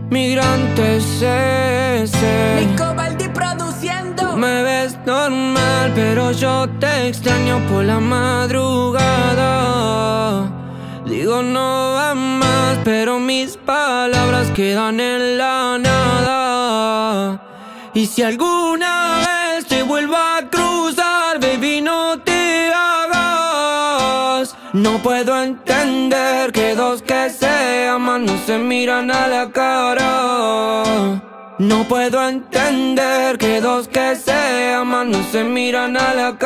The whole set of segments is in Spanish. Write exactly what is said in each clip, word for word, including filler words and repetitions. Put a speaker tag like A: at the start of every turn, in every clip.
A: Migrante C C.
B: Nico Baldi produciendo.
A: Me ves normal, pero yo te extraño por la madrugada. Digo no va más, pero mis palabras quedan en la nada. Y si alguna vez te vuelvo a cruzar, baby, no te hagas. No puedo entender que dos que se aman no se miran a la cara. No puedo entender que dos que se aman no se miran a la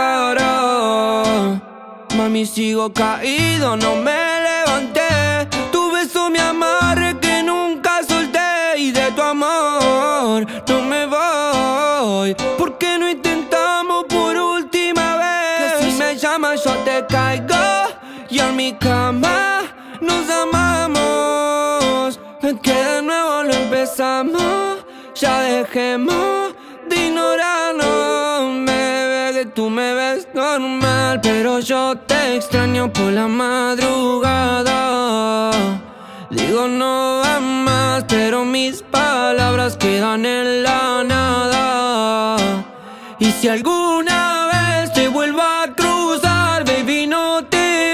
A: cara. Mami, sigo caído, no me levanté. Tu beso me amarre que nunca solté. Y de tu amor no me voy. ¿Por qué no intentamos por última vez? Que si me llamas yo te caigo. Y en mi cama nos amamos. Que de nuevo lo empezamos. Ya dejemos de ignorarnos. Bebé, que tú me ves normal, pero yo te extraño por la madrugada. Digo no va más, pero mis palabras quedan en la nada. Y si alguna vez te vuelvo a cruzar, baby, no te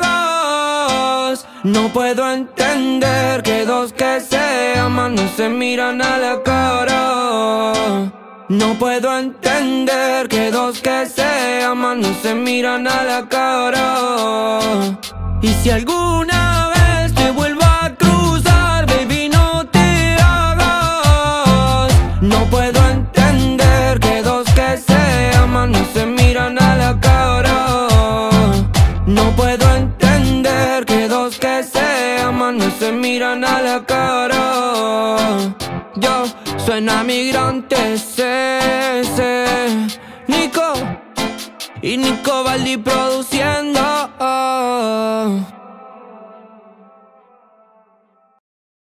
A: hagas. No puedo entender que dos que se aman no se miran a la cara. No puedo entender que dos que se aman no se miran a la cara. Y si alguna vez te vuelvo a cruzar, baby, no te hagas. No puedo entender que dos que se aman no se miran a la cara. No puedo entender que dos que se aman no se miran a la cara. Yo suena Migrante C C. Nico y Nico Baldi produciendo.